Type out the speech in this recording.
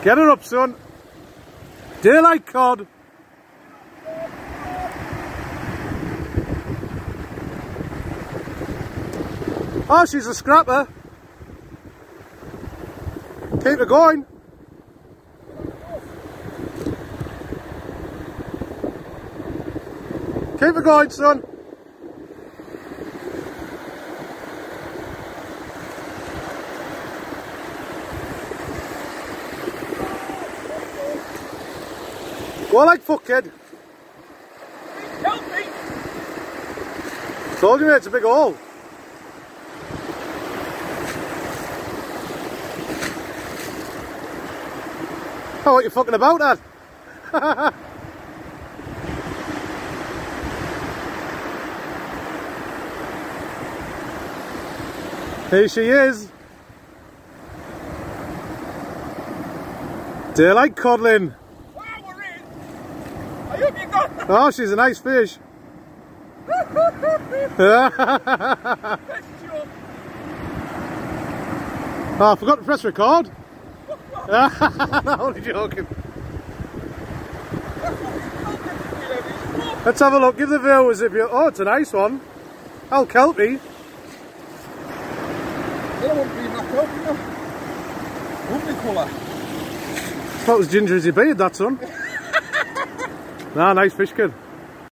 Get her up, son. Daylight cod. Oh, she's a scrapper. Keep her going. Keep her going, son. Go like fuck, kid. Help me! Told you, mate, it's a big hole. Oh, what you fucking about, Dad? Here she is. Daylight codling. Wow, we're in! I hope you got her! Oh, she's a nice fish. Oh, I forgot to press record. I'm only joking. Let's have a look. Give the viewers if you. Oh, it's a nice one. I'll kelpie. That wouldn't be my coat, you know. Lovely colour. That was ginger as he beard, that son. Nah, nice fish, kid.